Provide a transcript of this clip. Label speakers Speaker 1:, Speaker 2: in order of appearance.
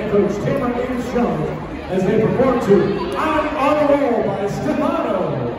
Speaker 1: head coach Tamara and Sean as they perform to I'm on a Roll by Stefano.